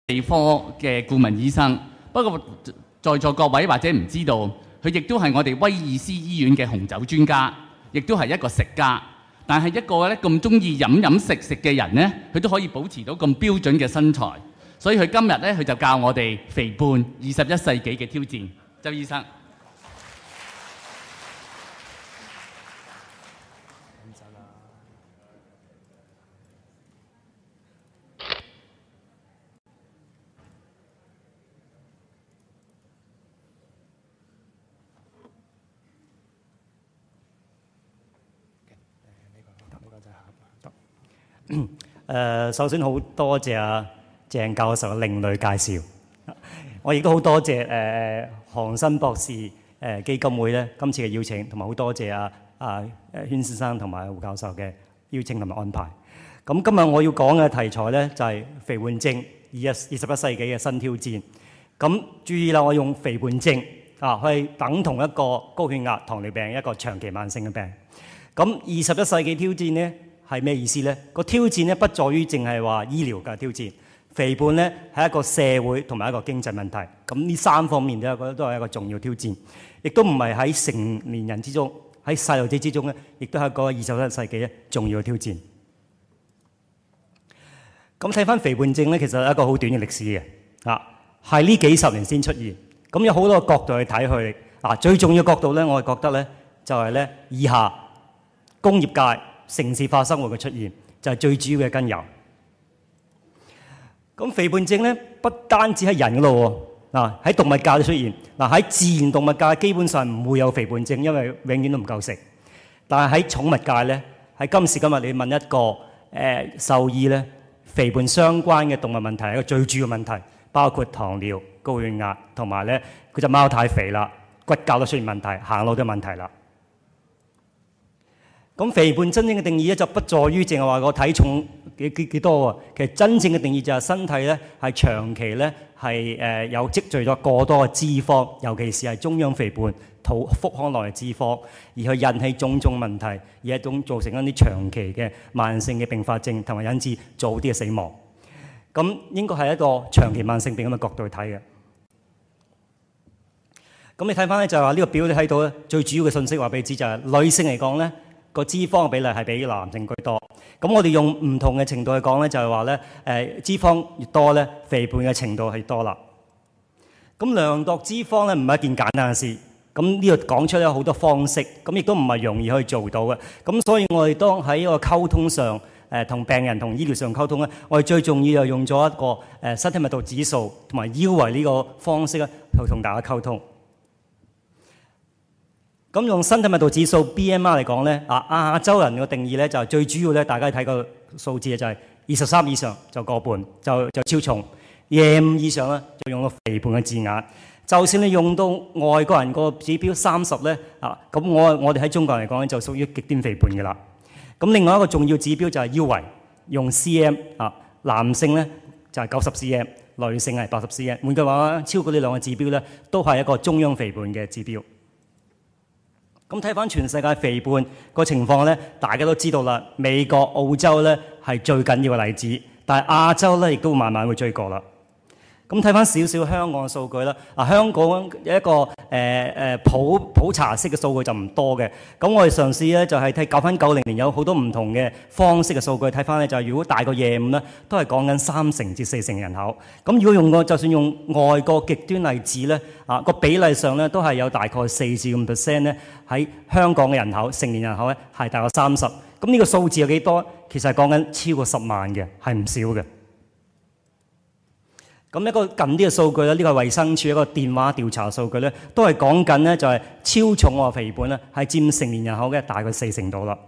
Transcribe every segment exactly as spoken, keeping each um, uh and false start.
地科嘅顧問醫生，不過在座各位或者唔知道，佢亦都係我哋威爾斯醫院嘅紅酒專家，亦都係一個食家。但係一個咧咁中意飲飲食食嘅人咧，佢都可以保持到咁標準嘅身材。所以佢今日咧，佢就教我哋肥胖二十一世紀嘅挑戰。周醫生。 誒，首先好多謝阿鄭教授嘅另類介紹，我亦都好多謝誒韓新博士誒基金會咧今次嘅邀請，同埋好多謝阿阿誒禤先生同埋胡教授嘅邀請同埋安排。咁今日我要講嘅題材咧就係肥胖症二一二十一世紀嘅新挑戰。咁注意啦，我用肥胖症啊去等同一個高血壓、糖尿病一個長期慢性嘅病。咁二十一世紀挑戰咧係咩意思呢？個挑戰咧不在於淨係話醫療嘅挑戰，肥胖咧係一個社會同埋一個經濟問題。咁呢三方面咧，我覺得都係一個重要挑戰，亦都唔係喺成年人之中，喺細路仔之中咧，亦都係一個二十一世紀咧重要嘅挑戰。咁睇翻肥胖症咧，其實係一個好短嘅歷史嘅，啊係呢幾十年先出現。咁有好多個角度去睇佢，啊最重要嘅角度咧，我係覺得咧就係咧以下工業界。城市化生活嘅出現就係最主要嘅根由。咁肥胖症咧，不單止係人嘅咯喎，嗱喺動物界都出現。嗱喺自然動物界基本上唔會有肥胖症，因為永遠都唔夠食。但係喺寵物界咧，喺今時今日你問一個誒、呃、獸醫咧，肥胖相關嘅動物問題係一個最主要問題，包括糖尿、高血壓同埋咧嗰隻貓太肥啦，骨骼都出現問題，行路都有問題啦。咁肥胖真正嘅定義咧，就不在於淨係話個體重幾幾幾多喎。其實真正嘅定義就係身體咧係長期咧係誒有積聚咗過多嘅脂肪，尤其是係中央肥胖、肚腹腔內嘅脂肪，而去引起種種問題，而一種造成一啲長期嘅慢性嘅併發症，同埋引致早啲嘅死亡。咁應該係一個長期慢性病咁嘅角度去睇嘅。咁你睇翻咧就係話呢個表你睇到咧，最主要嘅信息話俾你知就係女性嚟講咧，個脂肪嘅比例係比男性居多，咁我哋用唔同嘅程度去講咧，就係話咧，誒脂肪越多咧，肥胖嘅程度係多啦。咁量度脂肪咧唔係一件簡單嘅事，咁呢度講出咗好多方式，咁亦都唔係容易可以做到嘅。咁所以我哋當喺一個溝通上，誒同病人同醫療上溝通咧，我哋最重要就用咗一個誒身體密度指數同埋腰圍呢個方式咧，去同大家溝通。咁用身體密度指數 B M I 嚟講咧，啊亞洲人嘅定義咧就係最主要咧，大家睇個數字就係二十三以上就過半，就就超重；廿五以上咧就用到肥胖嘅字眼。就算你用到外國人個指標三十咧，啊咁我我哋喺中國人嚟講咧就屬於極端肥胖嘅啦。咁另外一個重要指標就係腰圍，用 C M 啊，男性咧就係九十 C M， 女性係八十 C M。換句話，超過呢兩個指標咧，都係一個中央肥胖嘅指標。咁睇翻全世界肥胖個情況咧，大家都知道啦。美國、澳洲咧係最緊要嘅例子，但係亞洲咧亦都慢慢會追過啦。咁睇翻少少香港嘅數據啦，啊香港有一個誒誒、呃、普普查式嘅數據就唔多嘅。咁我哋嘗試咧就係睇九翻九零年有好多唔同嘅方式嘅數據，睇翻咧就係如果大過廿五咧，都係講緊三成至四成人口。咁如果用個就算用外國極端例子咧，啊個比例上咧都係有大概四至五 percent 咧喺香港嘅人口成年人口咧係大概三十。咁呢個數字有幾多？其實係講緊超過十萬嘅，係唔少嘅。咁一個近啲嘅數據咧，呢個係衛生署一個電話調查數據咧，都係講緊咧就係超重或肥胖咧係佔成年人口嘅大概四成度啦。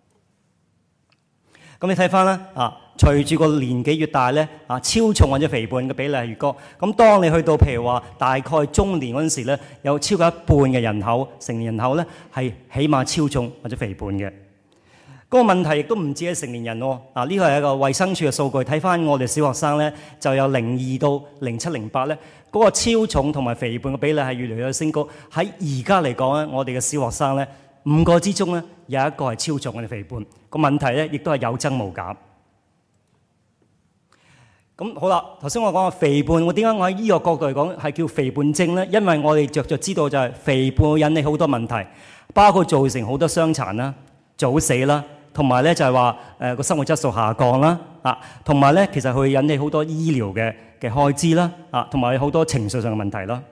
咁你睇翻啦，啊，隨住個年紀越大咧，啊，超重或者肥胖嘅比例係越高。咁當你去到譬如話大概中年嗰陣時咧，有超過一半嘅人口成年人口咧係起碼超重或者肥胖嘅。嗰個問題亦都唔止係成年人喎，啊呢個係一個衛生署嘅數據，睇翻我哋小學生咧就有零二到零七零八咧，嗰個超重同埋肥胖嘅比例係越嚟越升高。喺而家嚟講咧，我哋嘅小學生咧五個之中咧有一個係超重或者肥胖，個問題咧亦都係有增無減。 咁好啦，頭先我講嘅肥胖，我點解我喺醫學角度嚟講係叫肥胖症咧？因為我哋着着知道就係肥胖會引起好多問題，包括造成好多傷殘啦、早死啦，同埋咧就係話誒個生活質素下降啦，啊，同埋咧其實佢會引起好多醫療嘅嘅開支啦，啊，同埋好多情緒上嘅問題啦。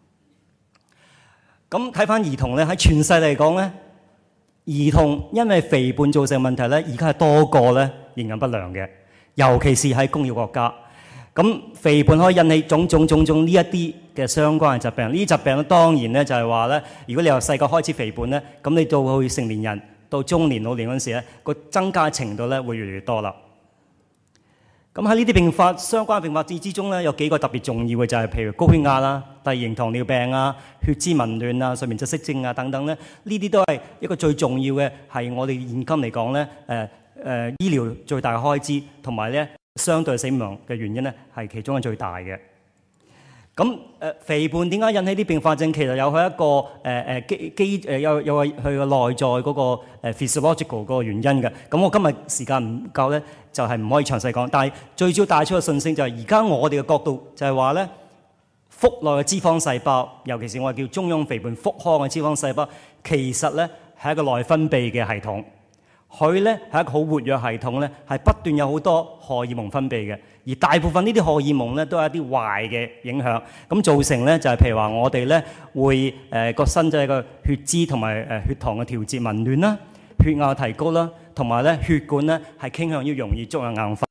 咁睇翻兒童咧，喺全世嚟講咧，兒童因為肥胖造成問題咧，而家係多過咧營養不良嘅，尤其是喺工業國家。咁肥胖可以引起種種種種呢一啲嘅相關嘅疾病。呢啲疾病咧當然咧就係話咧，如果你由細個開始肥胖咧，咁你到去成年人到中年老年嗰陣時咧，個增加程度咧會越嚟越多啦。咁喺呢啲併發相關併發症之中咧，有幾個特別重要嘅就係、是、譬如高血壓啦、第二型糖尿病啊、血脂紊亂啊、睡眠窒息症啊等等咧，呢啲都係一個最重要嘅，係我哋現今嚟講咧，誒、呃、誒、呃、醫療最大嘅開支，同埋咧相對死亡嘅原因咧係其中係最大嘅。咁誒、呃、肥胖點解引起啲併發症？其實有佢一個誒誒、呃、基基誒有有個佢個內在嗰個誒 physiological 嗰個原因嘅。咁我今日時間唔夠咧，就係、是、唔可以詳細講。但係最主要帶出嘅訊息就係而家我哋嘅角度就係話咧，腹內嘅脂肪細胞，尤其是我哋叫中央肥胖腹腔嘅脂肪細胞，其實咧係一個內分泌嘅系統。佢咧係一個好活躍系統咧，係不斷有好多荷爾蒙分泌嘅，而大部分呢啲荷爾蒙咧都係一啲壞嘅影響，咁造成咧就係、是、譬如話我哋咧會誒個、呃、身體嘅血脂同埋誒血糖嘅調節紊亂啦，血壓提高啦，同埋咧血管咧係傾向於容易觸硬硬化。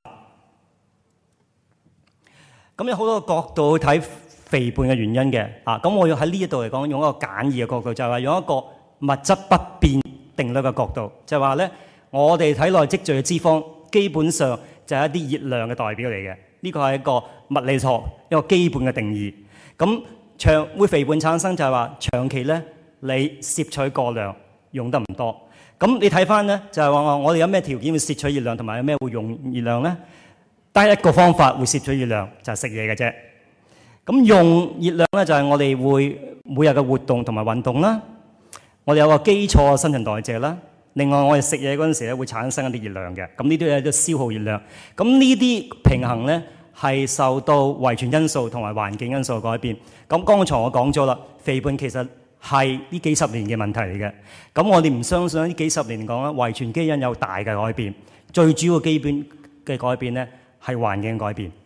咁有好多個角度去睇肥胖嘅原因嘅，啊，咁我要喺呢一度嚟講，用一個簡易嘅角度，就係、是、話用一個物質不變定律嘅角度，就係話咧。我哋體內積聚嘅脂肪，基本上就係一啲熱量嘅代表嚟嘅。呢個係一個物理學一個基本嘅定義。咁長會肥胖產生就係話長期咧，你攝取過量，用得唔多。咁你睇翻咧，就係話我哋有咩條件會攝取熱量，同埋有咩會用熱量咧？得一個方法會攝取熱量，就係食嘢嘅啫。咁用熱量咧，就係我哋會每日嘅活動同埋運動啦。我哋有個基礎嘅新陳代謝啦。另外，我哋食嘢嗰陣時咧，會產生一啲熱量嘅，咁呢啲係都消耗熱量。咁呢啲平衡咧，係受到遺傳因素同埋環境因素改變。咁剛才我講咗啦，肥胖其實係呢幾十年嘅問題嚟嘅。咁我哋唔相信呢幾十年嚟講咧，遺傳基因有大嘅改變。最主要基本嘅改變咧，係環境改變。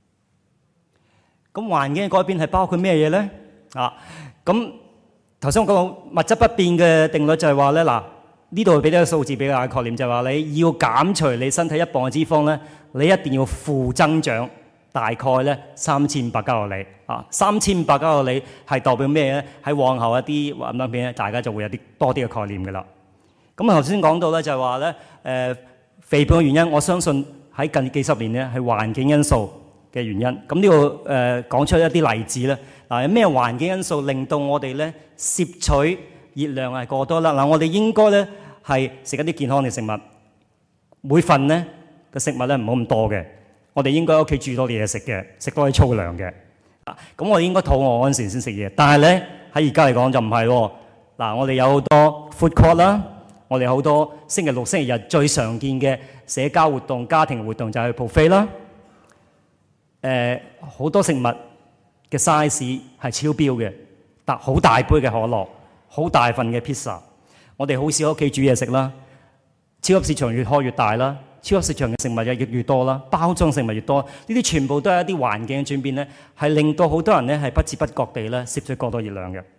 咁環境嘅改變係包括咩嘢咧？啊，咁頭先我講物質不變嘅定律就係話咧，嗱。呢度俾啲數字俾大家概念，就係話你要減除你身體一磅嘅脂肪咧，你一定要負增長，大概咧三千五百卡路里啊！三千五百卡路里係代表咩咧？喺往後一啲畫面咧，大家就會有啲多啲嘅概念嘅啦。咁頭先講到咧，就係話咧，誒肥胖嘅原因，我相信喺近幾十年咧係環境因素嘅原因。咁呢度誒講出一啲例子咧，嗱有咩環境因素令到我哋咧攝取熱量係過多啦？嗱，我哋應該咧係食一啲健康嘅食物，每份咧嘅食物咧唔好咁多嘅。我哋應該喺屋企煮多啲嘢食嘅，食多啲粗糧嘅。啊，咁我哋應該肚餓嗰陣時先食嘢。但係咧喺而家嚟講就唔係喎。嗱，我哋有好多 food court 啦，我哋好多星期六、星期日最常見嘅社交活動、家庭活動就係 buffet 啦。誒，好多食物嘅 size 係超標嘅，但好大杯嘅可樂。好大份嘅 pizza， 我哋好少喺屋企煮嘢食啦。超級市場越開越大啦，超級市場嘅食物又越越多啦，包裝食物越多，呢啲全部都係一啲環境嘅轉變咧，係令到好多人咧係不知不覺地咧攝取過多熱量嘅。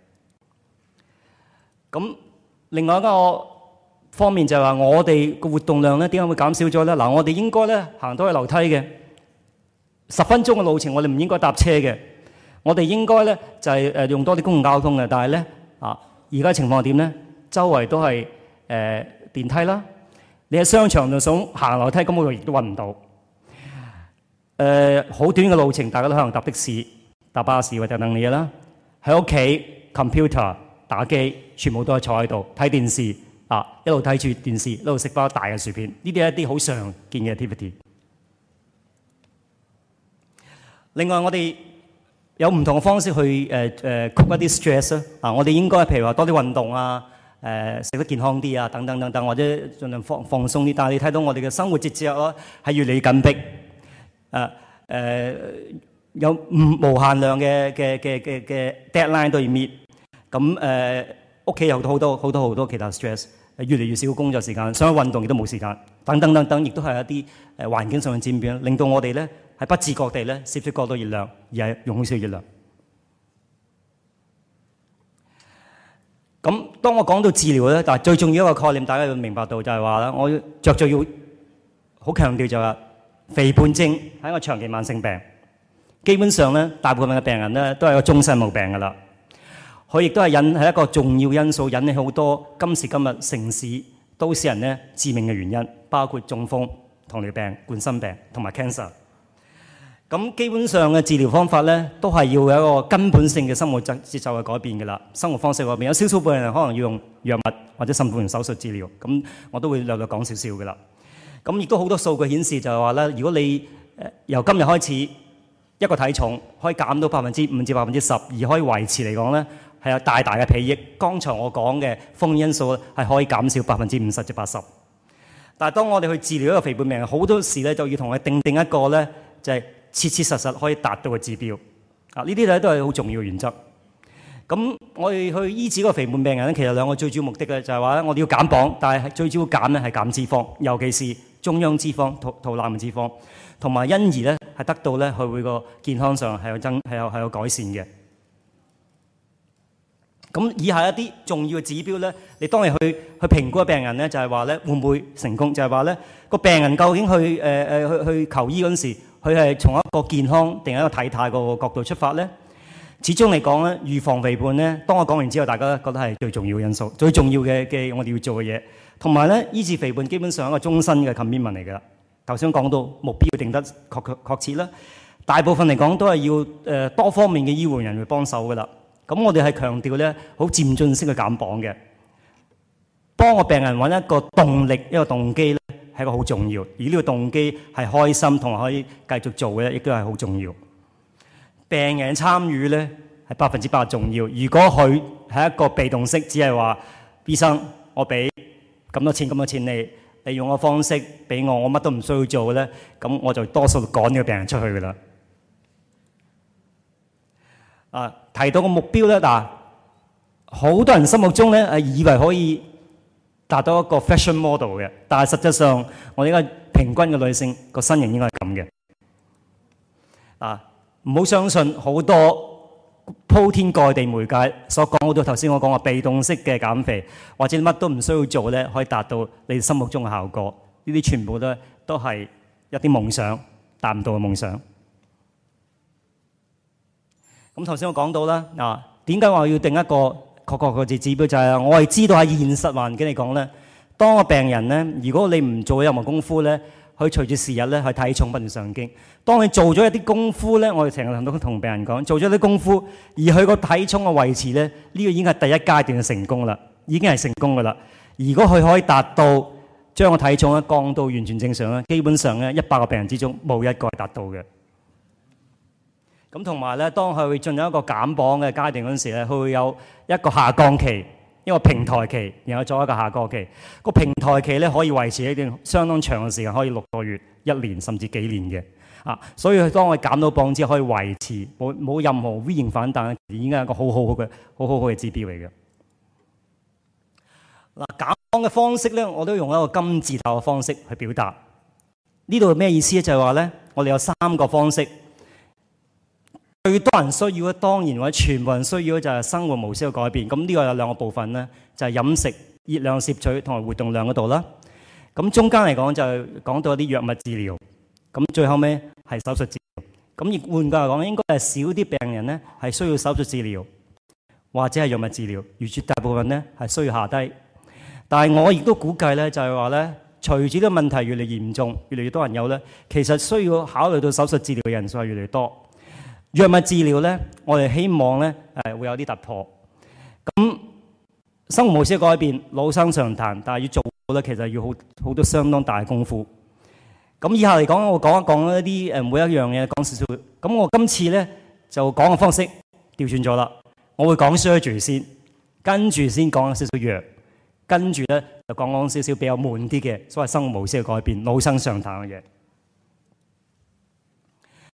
咁另外一個方面就係話，我哋個活動量咧點解會減少咗咧？嗱，我哋應該咧行多去樓梯嘅，十分鐘嘅路程我哋唔應該搭車嘅，我哋應該咧就係誒用多啲公共交通嘅，但係咧啊。而家情況係點咧？周圍都係誒、呃、電梯啦。你喺商場度想行樓梯，咁我亦都揾唔到。誒、呃，好短嘅路程，大家都可能搭的士、搭巴士或者等等嘢啦。喺屋企 computer 打機，全部都係坐喺度睇電視啊，一路睇住電視，一路食包大嘅薯片。呢啲係一啲好常見嘅 activity。另外，我哋有唔同嘅方式去誒誒曲一啲 stress 啊！啊，我哋應該譬如話多啲運動啊，誒食得健康啲啊，等等等等，或者盡量放放鬆啲。但係你睇到我哋嘅生活節奏咯，係越嚟越緊迫。誒誒有唔無限量嘅嘅嘅嘅嘅 deadline 都要 meet，咁誒屋企有好多好多好多好多其他 stress， 越嚟越少工作時間，想去運動亦都冇時間，等等等等，亦都係一啲誒環境上嘅轉變，令到我哋咧係不自覺地咧攝取過多熱量，而係用好少熱量。咁當我講到治療咧，但係最重要一個概念，大家要明白到就係話咧，我着重要好強調就係肥胖症係一個長期慢性病。基本上咧，大部分嘅病人咧都係一個終身冇病噶啦。佢亦都係引係一個重要因素，引起好多今時今日城市都市人咧致命嘅原因，包括中風、糖尿病、冠心病同埋 cancer。咁基本上嘅治療方法咧，都係要有一個根本性嘅生活節節奏嘅改變嘅啦。生活方式嗰邊有少數部分人可能要用藥物或者甚至乎手術治療，咁我都會略略講少少嘅啦。咁亦都好多數據顯示就係話咧，如果你誒由今日開始一個體重可以減到百分之五至百分之十，而可以維持嚟講咧，係有大大嘅裨益。剛才我講嘅風險因素係可以減少百分之五十至八十。但係當我哋去治療一個肥胖病人，好多時咧就要同佢定定一個咧就係切切實實可以達到嘅指標。啊，呢啲咧都係好重要嘅原則。咁我哋去醫治嗰個肥胖病人咧，其實兩個最主要目的咧就係話咧，我哋要減磅，但係最主要減咧係減脂肪，尤其是中央脂肪、肚肚腩嘅脂肪，同埋因而咧係得到咧佢會個健康上係有增係有係有改善嘅。咁以下一啲重要嘅指標咧，你當你去去評估個病人咧，就係話咧會唔會成功？就係話咧個病人究竟去誒誒、呃、去去求醫嗰陣時，佢係從一個健康定係一個體態個角度出發咧？始終嚟講咧，預防肥胖咧，當我講完之後，大家覺得係最重要嘅因素，最重要嘅嘅我哋要做嘅嘢。同埋咧，醫治肥胖基本上係一個終身嘅 commitment 嚟㗎啦。頭先講到目標要定得確確確切啦，大部分嚟講都係要誒、呃、多方面嘅醫護人員幫手㗎啦。咁我哋係強調咧，好漸進式嘅減磅嘅，幫個病人揾一個動力、一個動機咧，係一個好重要。而呢個動機係開心同埋可以繼續做嘅，亦都係好重要。病人參與咧係百分之百重要。如果佢係一個被動式，只係話醫生，我俾咁多錢咁多錢你，你用個方式俾我，我乜都唔需要做咧，咁我就多數趕呢個病人出去㗎啦。啊，提到個目標咧，嗱，好多人心目中咧係以為可以達到一個 fashion model 嘅，但係實際上我哋應該平均嘅女性個身形應該係咁嘅。啊，唔好相信好多鋪天蓋地媒介所講好多頭先我講話被動式嘅減肥，或者乜都唔需要做咧，可以達到你心目中嘅效果。呢啲全部都都係一啲夢想，達唔到嘅夢想。咁頭先我講到啦，嗱，點解我要定一個確確嘅指標？就係我係知道喺現實環境嚟講咧，當個病人咧，如果你唔做任何功夫咧，佢隨住時日咧，佢體重不斷上升。當你做咗一啲功夫咧，我哋成日都同病人講，做咗啲功夫，而佢個體重嘅維持咧，呢個已經係第一階段嘅成功啦，已經係成功噶啦。如果佢可以達到將個體重咧降到完全正常咧，基本上咧一百個病人之中冇一個係達到嘅。咁同埋咧，當佢會進入一個減磅嘅階段嗰陣時咧，佢會有一個下降期，一個平台期，然後再一個下降期。個平台期咧可以維持一段相當長嘅時間，可以六個月、一年甚至幾年嘅。啊，所以當我減到磅之後，可以維持冇冇任何 V 型反彈，已經係一個好好好嘅好好好嘅指標嚟嘅。嗱，減磅嘅方式咧，我都用一個金字塔嘅方式去表達。呢度係咩意思咧？就係話咧，我哋有三個方式。最多人需要嘅，當然或者全部人需要嘅就係生活模式嘅改變。咁呢個有兩個部分咧，就係飲食、熱量攝取同埋活動量嗰度啦。咁中間嚟講就係講到一啲藥物治療。咁最後尾係手術治療。咁亦換句話講，應該係少啲病人咧係需要手術治療，或者係藥物治療，而絕大部分咧係需要下低。但係我亦都估計咧，就係話咧，隨住呢個問題越嚟越嚴重，越嚟越多人有咧，其實需要考慮到手術治療嘅人數係越嚟越多。藥物治療咧，我哋希望咧誒會有啲突破。咁生活模式嘅改變，老生常談，但係要做咧，其實要好好多相當大嘅功夫。咁以下嚟講，我講一講一啲誒每一樣嘢講少少。咁我今次咧就講嘅方式調轉咗啦。我會講 surgery 先，跟住先講少少藥，跟住咧就講講少少比較悶啲嘅所謂生活模式嘅改變，老生常談嘅嘢。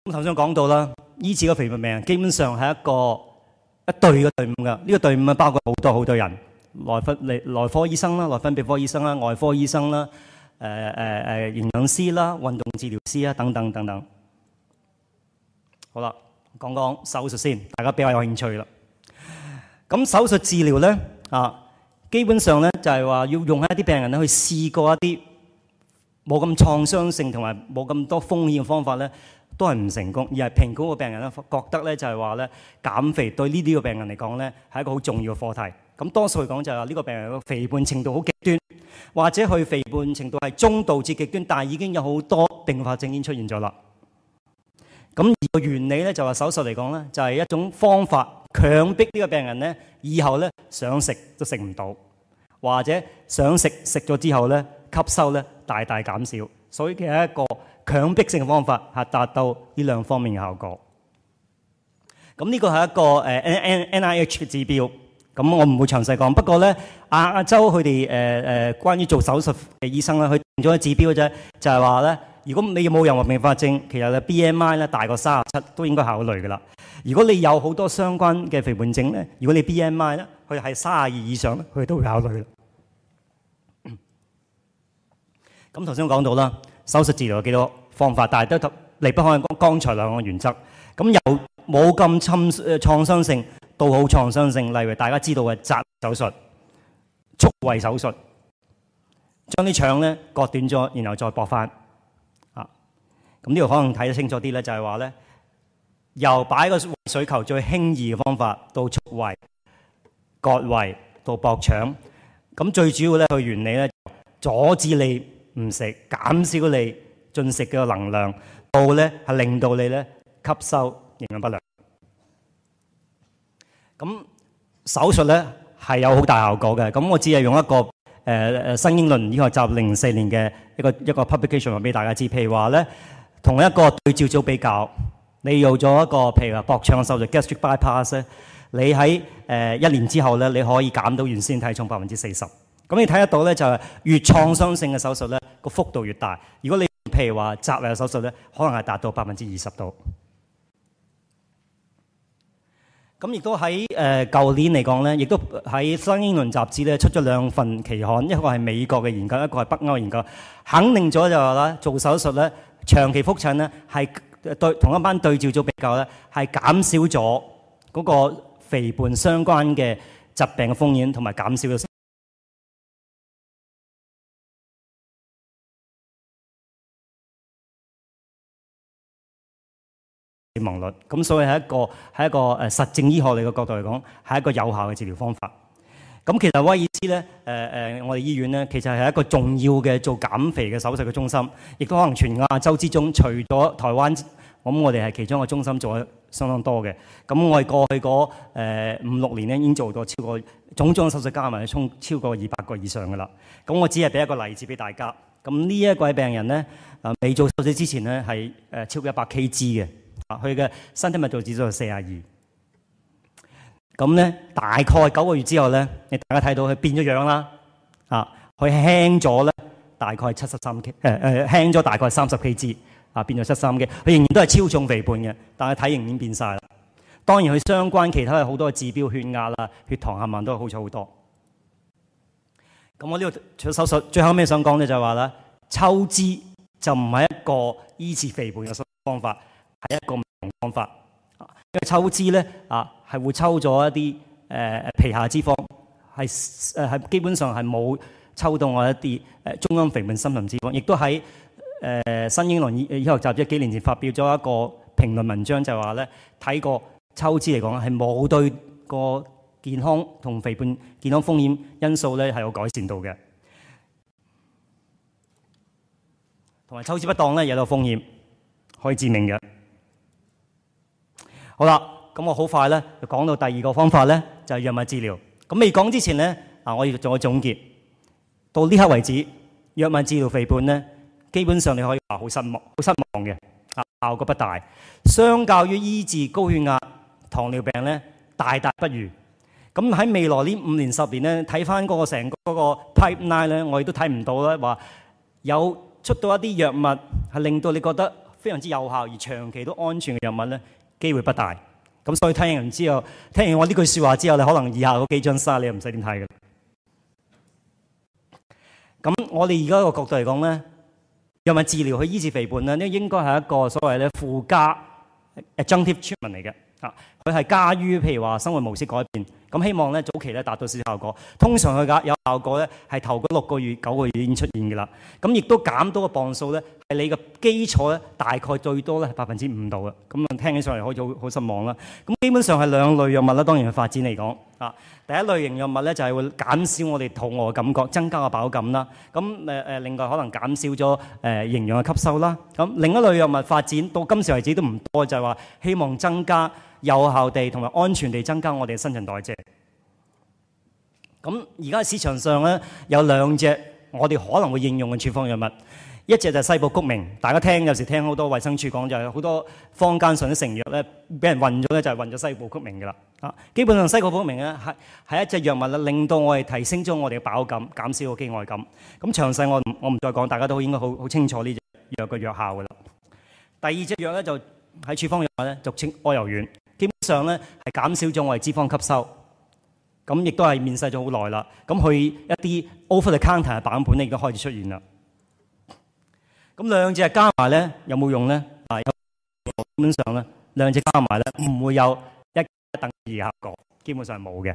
咁頭先講到啦，醫治個肥胖病人基本上係一個一隊嘅隊伍㗎。呢、這個隊伍啊包括好多好多人，內分內內科醫生啦、內分泌科醫生啦、外科醫生啦、誒誒誒營養師啦、運動治療師啊等等等等。好啦，講講手術先，大家比較有興趣啦。咁手術治療咧啊，基本上咧就係話要用喺一啲病人咧去試過一啲冇咁創傷性同埋冇咁多風險嘅方法咧，都係唔成功，而係評估個病人咧覺得咧就係話咧減肥對呢啲個病人嚟講咧係一個好重要嘅課題。咁多數嚟講就係話呢個病人嘅肥胖程度好極端，或者佢肥胖程度係中度至極端，但係已經有好多併發症已經出現咗啦。咁而個原理咧就話手術嚟講咧就係一種方法，強迫呢個病人咧以後咧想食都食唔到，或者想食食咗之後咧吸收咧大大減少，所以佢係一個強迫性嘅方法，係達到呢兩方面嘅效果。咁呢個係一個誒 N I H 嘅指標，咁我唔會詳細講。不過咧亞洲佢哋誒誒關於做手術嘅醫生咧，佢定咗個指標啫，就係話咧。如果你冇任何併發症，其實咧 B M I 咧大過三十七都應該考慮㗎啦。如果你有好多相關嘅肥胖症咧，如果你 B M I 咧佢係三十二以上咧，佢都會考慮啦。咁頭先講到啦，手術治療有幾多方法，但係都離不開剛才兩個原則。咁由冇咁侵誒創傷性到好創傷性，例如大家知道嘅摘手術、促胃手術，將啲腸咧割斷咗，然後再駁翻。咁呢度可能睇得清楚啲咧，就係話咧，由擺個胃水球最輕易嘅方法，到促胃、割胃到駁腸，咁最主要咧佢原理咧，阻止你唔食，減少你進食嘅能量，到咧係令到你咧吸收營養不良。咁手術咧係有好大效果嘅。咁我只係用一個誒誒、呃、新英倫醫學集零四年嘅一個一個 publication 話俾大家知，譬如話咧。同一個對照組比較，你用咗一個譬如話駁腸手術 gastric bypass 咧，你喺誒、呃、一年之後咧，你可以減到原先體重百分之四十。咁你睇得到咧，就係、是、越創傷性嘅手術咧，個幅度越大。如果你譬如話摘胃手術咧，可能係達到百分之二十度。咁亦都喺誒舊年嚟講咧，亦都喺新英倫雜誌咧出咗兩份期刊，一個係美國嘅研究，一個係北歐嘅研究，肯定咗就話啦，做手術咧。長期覆診咧，係對同一班對照組比較咧，係減少咗嗰個肥胖相關嘅疾病嘅風險，同埋減少咗死亡率。咁所以係一個係一個誒實證醫學嚟嘅角度嚟講，係一個有效嘅治療方法。咁其實威爾斯咧，誒、呃、誒，我哋醫院咧，其實係一個重要嘅做減肥嘅手術嘅中心，亦都可能全亞洲之中，除咗台灣，咁我哋係其中一個中心做得相當多嘅。咁我哋過去嗰誒五六年咧，已經做到超過種種手術加埋，衝超過二百個以上噶啦。咁我只係俾一個例子俾大家。咁呢一位病人咧，誒未做手術之前咧，係誒超過一百 K G 嘅，啊，佢嘅身體密度指數係四十二。咁咧，大概九個月之後咧，你大家睇到佢變咗樣啦，啊，佢輕咗咧，大概七十三 K，誒誒輕咗大概三十 K G，啊變咗七十三 K，佢仍然都係超重肥胖嘅，但係體型已經變晒啦。當然佢相關其他嘅好多嘅指標，血壓啦、血糖冚唪唥都好咗好多。咁我呢度除咗手術，最後尾想講咧就係話咧，抽脂就唔係一個醫治肥胖嘅方法，係一個唔同方法。因為抽脂咧啊，係會抽咗一啲誒、呃、皮下脂肪，係誒係基本上係冇抽到我一啲誒中央肥胖深層脂肪，亦都喺誒、呃、新英倫醫醫學雜誌幾年前發表咗一個評論文章，就係話咧睇過抽脂嚟講係冇對個健康同肥胖健康風險因素咧係有改善到嘅，同埋抽脂不當咧有個風險可以致命嘅。好啦，咁我好快咧就講到第二個方法咧，就係藥物治療。咁未講之前咧，啊，我要做個總結。到呢刻為止，藥物治療肥胖咧，基本上你可以話好失望，好失望嘅，啊，效果不大。相較於醫治高血壓、糖尿病咧，大大不如。咁喺未來呢五年十年咧，睇翻嗰個成個嗰個 pipeline 咧，我亦都睇唔到咧話有出到一啲藥物係令到你覺得非常之有效而長期都安全嘅藥物咧，機會不大。咁所以聽完之後，聽完我呢句説話之後，你可能以下嗰幾張沙你又唔使點睇嘅。咁我哋而家個角度嚟講咧，藥物治療去醫治肥胖咧，呢應該係一個所謂咧附加 adjunctive treatment 嚟嘅。啊，佢係加於譬如話生活模式改變，咁希望咧早期咧達到少少效果。通常佢嘅有效果咧係頭嗰六個月、九個月已經出現嘅啦。咁亦都減到個磅數咧，係你嘅基礎咧大概最多咧係百分之五度嘅。咁啊聽起上嚟好似好好失望啦。咁基本上係兩類藥物啦，當然係發展嚟講啊。第一類型藥物咧就係會減少我哋肚餓嘅感覺，增加個飽感啦。咁誒誒，另外可能減少咗誒營養嘅吸收啦。咁另一類藥物發展到今時為止都唔多，就係話希望增加有效地同埋安全地增加我哋嘅新陳代謝。咁而家市場上咧有兩隻我哋可能會應用嘅處方藥物，一隻就係西布谷明。大家聽有時聽好多衛生署講就係好多坊間上啲成藥咧俾人混咗咧，就係混咗西布谷明嘅啦。啊，基本上西布谷明咧係係一隻藥物啦，令到我哋提升咗我哋嘅飽感，減少個飢餓感。咁詳細我唔我唔再講，大家都應該好好清楚呢隻藥嘅藥效嘅啦。第二隻藥咧就喺處方藥物咧俗稱阿尤丸。基本上咧係減少咗我哋脂肪吸收，咁亦都係面世咗好耐啦。咁佢一啲 over the counter 嘅版本咧已經開始出現啦。咁兩隻加埋咧有冇用咧？啊，基本上咧兩隻加埋咧唔會有一等二效果，基本上係冇嘅。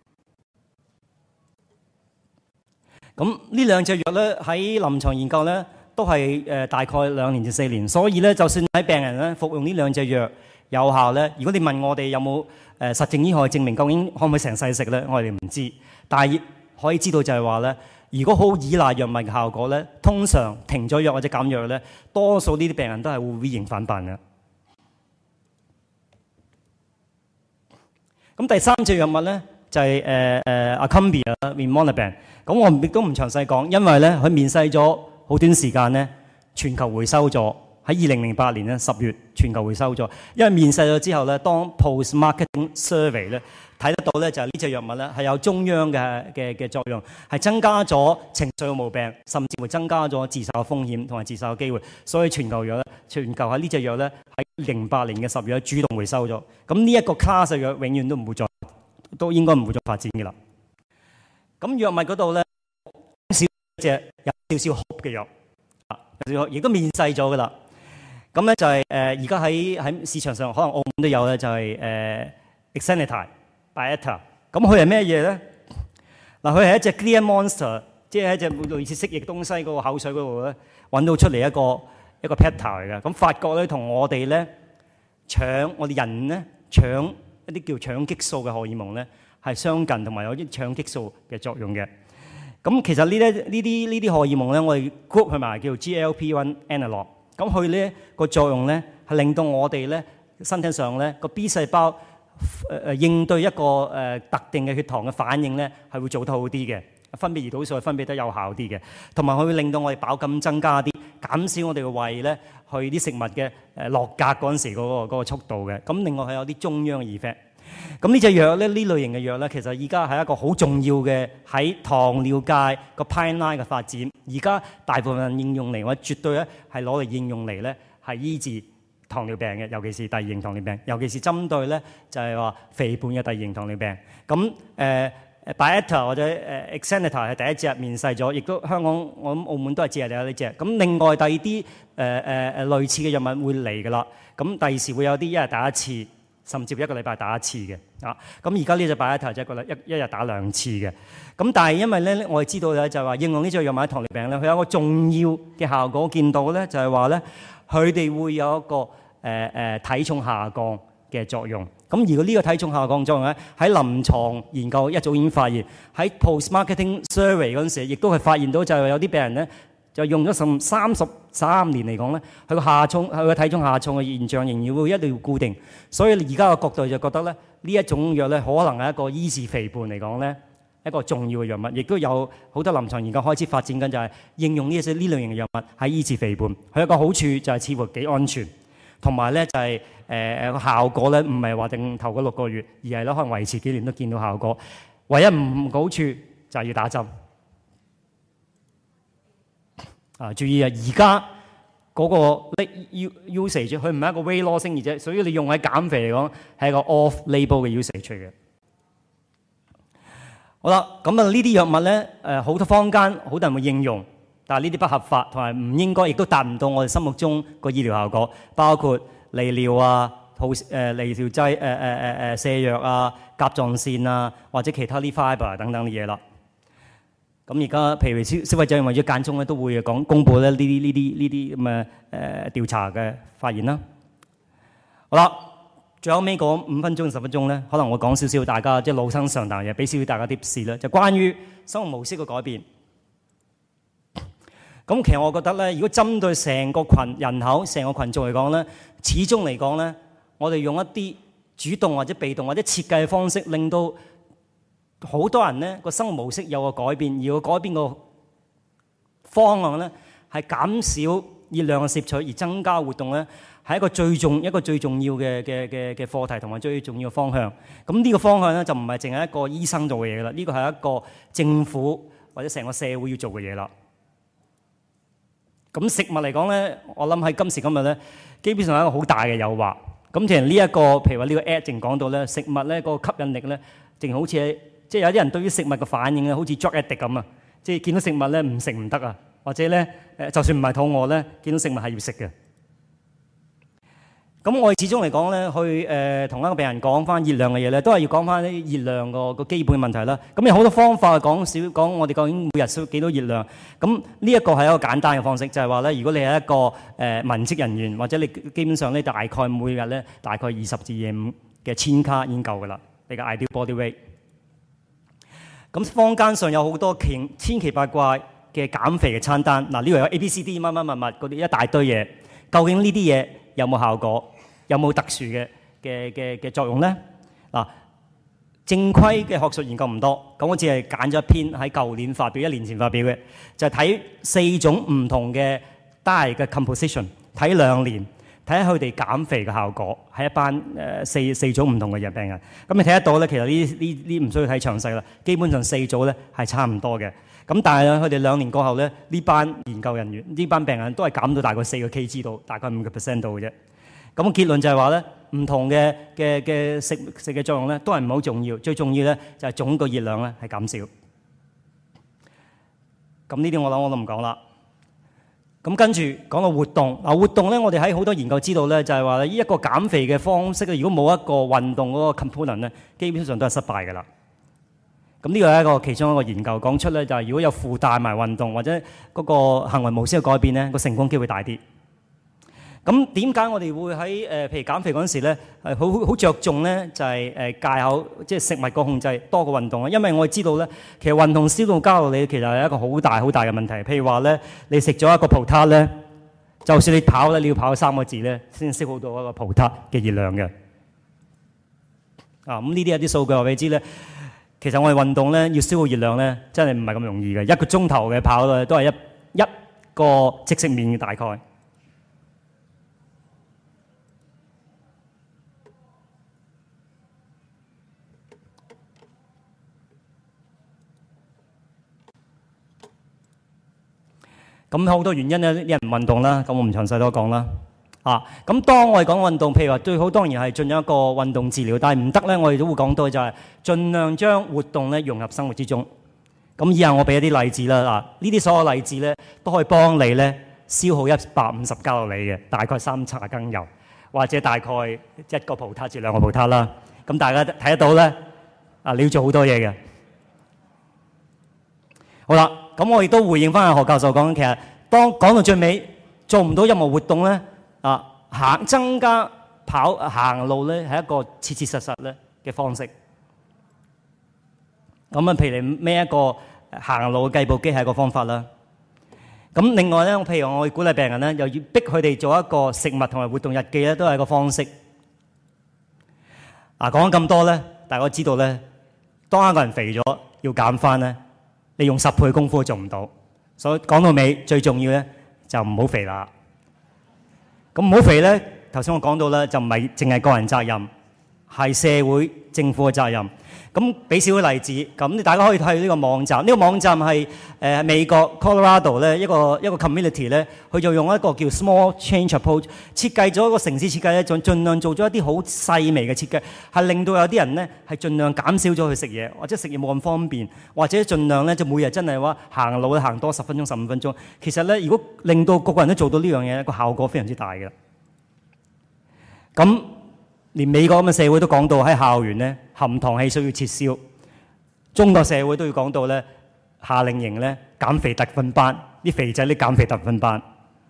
咁呢兩隻藥咧喺臨床研究咧都係誒大概兩年至四年，所以咧就算喺病人咧服用呢兩隻藥有效咧，如果你問我哋有冇誒實證醫學證明究竟可唔可以成世食咧，我哋唔知。但係可以知道就係話咧，如果好依賴藥物嘅效果咧，通常停咗藥或者減藥咧，多數呢啲病人都係會 V 型反彈嘅。咁第三隻藥物咧就係誒誒 Acambia 啊 Rimonabant。咁我亦都唔詳細講，因為咧佢面世咗好短時間咧，全球回收咗。喺二零零八年咧十月全球回收咗，因為面世咗之後咧，當 post marketing survey 咧睇得到咧，就係呢隻藥物咧係有中央嘅嘅嘅作用，係增加咗情緒嘅毛病，甚至會增加咗自殺嘅風險同埋自殺嘅機會。所以全球藥咧，全球喺呢隻藥咧喺零八年嘅十月主動回收咗。咁呢一個 class 嘅藥永遠都唔會再，都應該唔會再發展嘅啦。咁藥物嗰度咧少隻有少少 hope 嘅藥，亦都面世咗嘅啦。咁咧就係誒而家喺喺市場上，可能澳門都有咧，就係誒 Exenatide、Byetta。咁佢係咩嘢咧？嗱，佢係一隻 Clear Monster，即係一隻類似蜥蜴東西嗰個口水嗰度咧揾到出嚟一個一個 peptide 嚟嘅。咁發覺咧同我哋咧搶我哋人咧搶一啲叫搶激素嘅荷爾蒙咧係相近，同埋有啲搶激素嘅作用嘅。咁其實呢啲呢啲呢啲荷爾蒙咧，我哋 group 佢埋叫 G L P one analog。咁佢咧個作用咧係令到我哋咧身體上咧個 B 細胞誒誒應對一個誒特定嘅血糖嘅反應咧係會做得好啲嘅，分泌胰島素係分泌得有效啲嘅，同埋佢會令到我哋飽感增加啲，減少我哋嘅胃咧去啲食物嘅誒落格嗰陣時嗰個嗰個速度嘅。咁另外係有啲中央嘅 effect。咁呢隻藥咧，呢類型嘅藥咧，其實而家係一個好重要嘅喺糖尿界個 pipeline 嘅發展。而家大部分應用嚟，我絕對咧係攞嚟應用嚟咧係醫治糖尿病嘅，尤其是第二型糖尿病，尤其是針對咧就係話肥胖嘅第二型糖尿病。咁誒誒 Byetta 或者誒 Exenatide 係第一隻面世咗，亦都香港我諗澳門都係只係有呢隻。咁另外第二啲誒誒誒類似嘅藥物會嚟㗎啦。咁第二時會有啲一日打一次，甚至一個禮拜打一次嘅啊。咁而家呢隻 Byetta 就一個禮一一日打兩次嘅。咁但係因為咧，我哋知道咧就係話應用呢隻藥物喺糖尿病咧，佢有一個重要嘅效果，見到咧就係話咧，佢哋會有一個誒誒、呃、體重下降嘅作用。咁如果呢個體重下降作用咧，喺臨床研究一早已經發現，喺 post-marketing survey 嗰陣時，亦都係發現到就係有啲病人咧，就用咗十三十三年嚟講咧，佢個下重佢個體重下重嘅現象仍然會一定要固定。所以而家嘅角度就覺得咧，呢一種藥咧，可能係一個醫治肥胖嚟講咧，一個重要嘅藥物，亦都有好多臨床研究開始發展緊，就係應用呢一些呢類型嘅藥物喺醫治肥胖。佢有個好處就係似乎幾安全，同埋咧就係誒誒個效果咧，唔係話定頭嗰六個月，而係咧可能維持幾年都見到效果。唯一唔好處就係要打針。啊，注意啊！而家嗰個 usage，佢唔係一個 weight loss 而啫，所以你用喺減肥嚟講係一個 off-label 嘅 usage 嚟嘅。好啦，咁啊呢啲藥物咧，誒好多坊間好多人會應用，但係呢啲不合法同埋唔應該，亦都達唔到我哋心目中個醫療效果，包括利尿啊、吐誒利尿劑、誒誒誒誒瀉藥啊、甲狀腺啊，或者其他啲 fibre 等等嘅嘢啦。咁而家譬如消消費者為咗間中咧，都會講公佈咧呢啲呢啲呢啲咁嘅誒調查嘅發現啦。好啦，最後尾嗰五分鐘十分鐘咧，可能我講少少大家即係老生常談嘅嘢，俾少少大家啲事啦，就關於生活模式嘅改變。咁其實我覺得咧，如果針對成個群人口、成個群眾嚟講咧，始終嚟講咧，我哋用一啲主動或者被動或者設計嘅方式，令到好多人咧個生活模式有個改變，而個改變個方案咧係減少熱量嘅攝取，而增加活動咧，係一個最重一個最重要嘅嘅嘅嘅課題同埋最重要嘅方向。咁呢個方向咧就唔係淨係一個醫生做嘅嘢啦，呢個係一個政府或者成個社會要做嘅嘢啦。咁食物嚟講咧，我諗喺今時今日咧，基本上係一個好大嘅誘惑。咁其實呢一個譬如話呢個 ad 淨講到咧，食物咧個吸引力咧，淨好似係即係有啲人對於食物嘅反應咧，好似 drug addict 咁啊！即係見到食物咧唔食唔得啊，或者咧誒，就算唔係肚餓咧，見到食物係要食嘅。咁我哋始終嚟講咧，去誒同一個病人講翻熱量嘅嘢咧，都係要講翻啲熱量個個基本嘅問題啦。咁有好多方法講少講我哋究竟每日需要幾多熱量。咁呢一個係一個簡單嘅方式，就係話咧，如果你係一個誒文職人員，或者你基本上咧大概每日咧大概二十至廿五嘅千卡已經夠㗎啦，你嘅 ideal body weight。咁坊間上有好多奇千奇百怪嘅減肥嘅餐單，嗱呢度有 A B C D 乜乜乜乜嗰啲一大堆嘢，究竟呢啲嘢有冇效果？有冇特殊嘅嘅嘅嘅作用咧？嗱，正規嘅學術研究唔多，咁我只係揀咗一篇喺舊年發表、一年前發表嘅，就係睇四種唔同嘅 diet 嘅 composition， 睇兩年，睇下佢哋減肥嘅效果，喺一班誒四四種唔同嘅人病人。咁你睇得到咧，其實呢呢呢唔需要睇詳細啦，基本上四組咧係差唔多嘅。咁但係咧，佢哋兩年過後咧，呢班研究人員、呢班病人都係減到大概四個 kg 度，大概五個 percent 度嘅啫。咁結論就係話咧，唔同嘅嘅嘅食食嘅作用咧，都係唔好重要。最重要咧就係總個熱量咧係減少。咁呢啲我諗我都唔講啦。咁跟住講到活動，嗱活動咧，我哋喺好多研究知道咧，就係話咧，呢一個減肥嘅方式咧，如果冇一個運動嗰個 component 咧，基本上都係失敗㗎啦。咁呢個係一個其中一個研究講出咧，就係如果有附帶埋運動或者嗰個行為模式嘅改變咧，個成功機會大啲。咁點解我哋會喺誒譬如減肥嗰陣時咧，係好好著重咧，就係誒戒口，即係食物個控制多過運動啊？因為我哋知道咧，其實運動消耗卡路里其實係一個好大好大嘅問題。譬如話咧，你食咗一個葡撻咧，就算你跑咧，你要跑三個字咧，先消耗到一個葡撻嘅熱量嘅。啊，咁呢啲有啲數據話俾你知咧，其實我哋運動咧要消耗熱量咧，真係唔係咁容易嘅。一個鐘頭嘅跑咧，都係一一個即食麵嘅大概。咁好多原因咧，啲人唔運動啦，咁我唔詳細多講啦。啊，咁當我哋講運動，譬如話最好當然係進入一個運動治療，但係唔得咧，我哋都會講到就係盡量將活動咧融入生活之中。咁以下我俾一啲例子啦。嗱，呢啲所有例子咧都可以幫你咧消耗一百五十卡路里嘅，大概三茶羹油，或者大概一個葡撻至兩個葡撻啦。咁大家睇得到咧，啊你要做好多嘢嘅。好啦。咁我亦都回應翻阿何教授講，其實當講到最尾做唔到任何活動咧，啊行增加跑行路咧係一個切切實實咧嘅方式。咁啊，譬如你孭一個行路嘅計步機係一個方法啦。咁另外咧，譬如我會鼓勵病人咧，又要逼佢哋做一個食物同埋活動日記咧，都係一個方式。嗱，講咗咁多咧，大家都知道咧，當一個人肥咗要減翻咧。你用十倍功夫都做唔到，所以講到尾最重要咧就唔好肥啦。咁唔好肥咧，頭先我講到啦，就唔係淨係個人責任，係社會政府嘅責任。咁俾少個例子，咁大家可以睇呢個網站。呢、這個網站係誒、呃、美國 Colorado 咧一個一個 community 咧，佢就用一個叫 small change approach 設計咗一個城市設計咧，盡盡量做咗一啲好細微嘅設計，係令到有啲人咧係盡量減少咗去食嘢，或者食嘢冇咁方便，或者盡量咧就每日真係話行路咧行多十分鐘、十五分鐘。其實咧，如果令到個個人都做到呢樣嘢，個效果非常之大嘅。咁連美國咁嘅社會都講到喺校園咧含糖汽水要撤銷，中國社會都要講到咧夏令營咧減肥特訓班，啲肥仔啲減肥特訓班。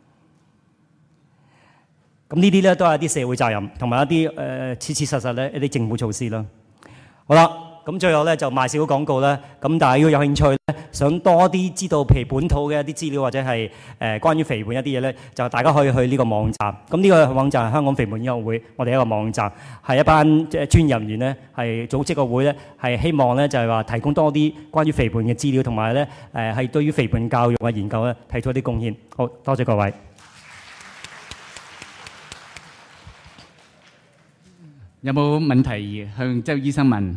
咁呢啲咧都係一啲社會責任，同埋一啲誒切切實實咧一啲政府措施啦。好啦，咁最後咧就賣少少廣告啦。咁但係如果有興趣咧，想多啲知道譬如本土嘅一啲資料或者係誒、呃、關於肥胖一啲嘢咧，就大家可以去呢個網站。咁呢個網站係香港肥胖醫學會，我哋一個網站係一班即係專業人員咧係組織個會咧，係希望咧就係話提供多啲關於肥胖嘅資料，同埋咧誒係對於肥胖教育嘅研究咧提出一啲貢獻。好多謝各位。 有冇問題向周醫生問？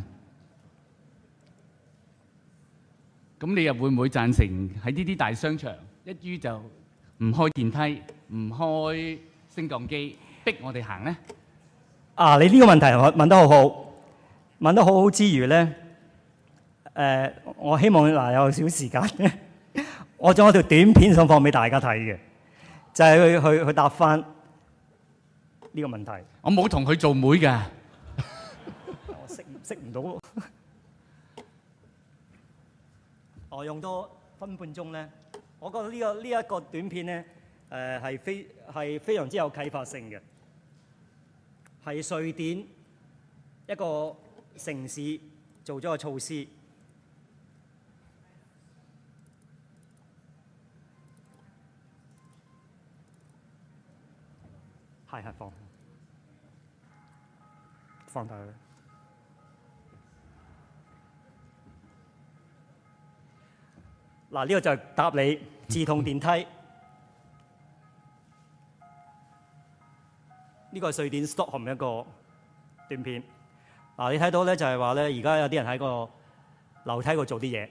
咁你又會唔會贊成喺呢啲大商場一於就唔開電梯、唔開升降機，逼我哋行呢？ 啊！你呢個問題問得好好，問得好好之餘咧，誒、呃，我希望嗱有少時間咧，我仲有條短片想放俾大家睇嘅，就係、是、去去去答翻呢個問題。 我冇同佢做妹㗎， 我識識唔到。我用多分半鐘咧，我覺得呢、這個呢一、這個短片咧，誒、呃、係非係非常之有啟發性嘅，係瑞典一個城市做咗個措施，係係放放大佢。嗱，呢個就係答你自動電梯。呢個係瑞典 Stockholm 一個短片。嗱，你睇到咧就係話咧，而家有啲人喺個樓梯度做啲嘢。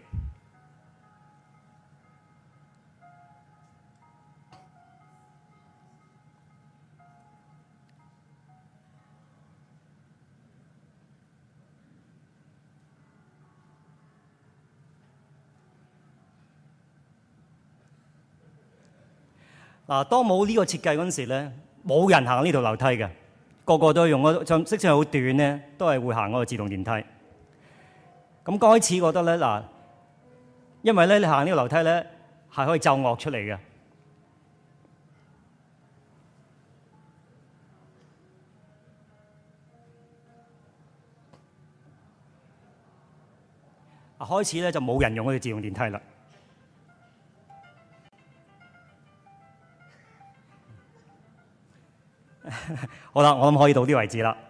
嗱，當冇呢個設計嗰陣時咧，冇人行呢條樓梯嘅，個個都用嗰種，即使好短咧，都係會行嗰個自動電梯。咁開始覺得咧，嗱，因為咧你行呢個樓梯咧係可以奏樂出嚟嘅。啊，開始咧就冇人用嗰個自動電梯啦。好啦，我諗可以到啲為止啦。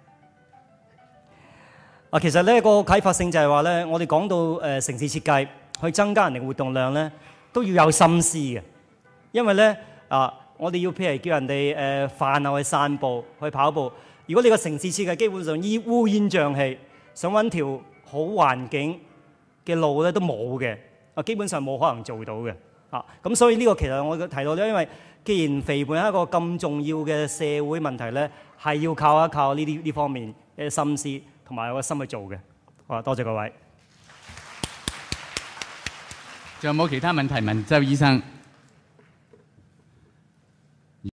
啊，其實呢個啟發性就係話咧，我哋講到誒、呃、城市設計去增加人哋活動量咧，都要有心思嘅。因為咧啊，我哋要譬如叫人哋誒飯後去散步、去跑步。如果你個城市設計基本上烏烏煙瘴氣，想揾條好環境嘅路咧都冇嘅，啊基本上冇可能做到嘅。啊，咁所以呢個其實我提到咧，因為既然肥胖係一個咁重要嘅社會問題咧，係要靠一靠呢啲呢方面嘅心思同埋有個心去做嘅。好啦，多謝各位。 仲有冇其他問題問周醫生？